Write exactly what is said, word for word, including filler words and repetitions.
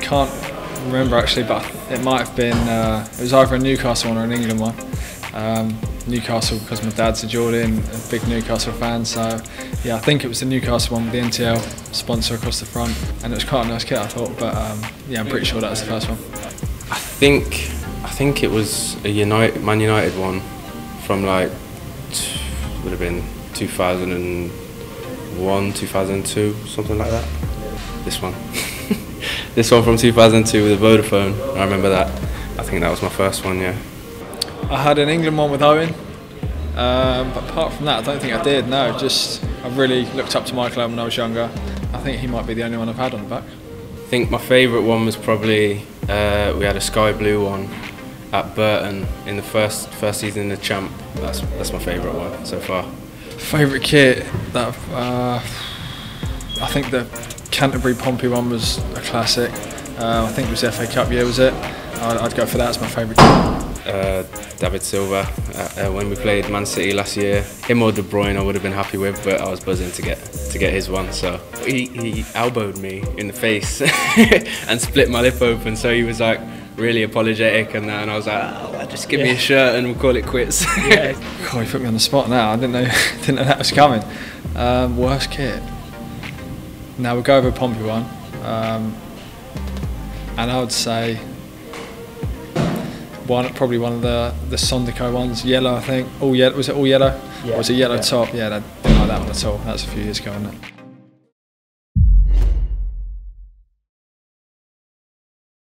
can't remember actually, but it might have been, uh, it was either a Newcastle one or an England one. Um, Newcastle, because my dad's a Jordan, a big Newcastle fan, so yeah, I think it was the Newcastle one with the N T L sponsor across the front, and it was quite a nice kit, I thought, but um, yeah, I'm pretty sure that was the first one. I think, I think it was a United, Man United one from like, would have been two thousand one, two thousand two, something like that. This one. This one from two thousand two with a Vodafone, I remember that. I think that was my first one, yeah. I had an England one with Owen, um, but apart from that I don't think I did, no. Just, I really looked up to Michael Owen when I was younger. I think he might be the only one I've had on the back. I think my favourite one was probably, uh, we had a sky blue one at Burton in the first first season in the Champ. That's, that's my favourite one so far. Favourite kit, that uh, I think the Canterbury Pompey one was a classic. Uh, I think it was the F A Cup year, was it? I'd, I'd go for that as my favourite kit. Uh, David Silva, uh, uh, when we played Man City last year, him or De Bruyne I would have been happy with, but I was buzzing to get to get his one. So he, he elbowed me in the face and split my lip open, so he was like really apologetic, and, and I was like, oh, just give yeah. me a shirt and we'll call it quits. Yeah. God, you put me on the spot now. I didn't know didn't know that was coming. Um, worst kit. Now we'll go over Pompey one, um, and I would say one, probably one of the the Sondico ones, yellow I think. All yellow, was it all yellow? Yeah. Or was it yellow yeah. top? Yeah, I didn't like that one at all. That's a few years ago, wasn't it?